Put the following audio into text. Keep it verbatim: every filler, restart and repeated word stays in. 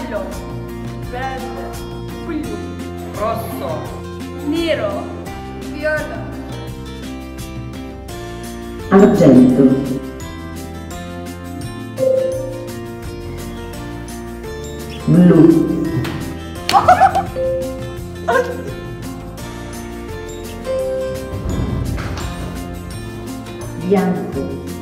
giallo, verde, blu, rosso, nero, viola, argento, blu, bianco,